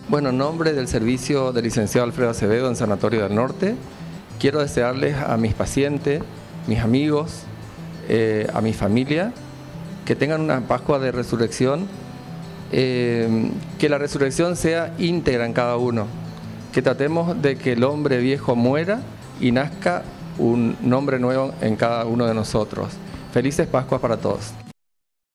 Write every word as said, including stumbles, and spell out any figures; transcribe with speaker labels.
Speaker 1: Bueno, en nombre del servicio del licenciado Alfredo Acevedo en Sanatorio del Norte, quiero desearles a mis pacientes, mis amigos, eh, a mi familia, que tengan una Pascua de Resurrección, eh, que la resurrección sea íntegra en cada uno, que tratemos de que el hombre viejo muera y nazca un nombre nuevo en cada uno de nosotros. Felices Pascuas para todos.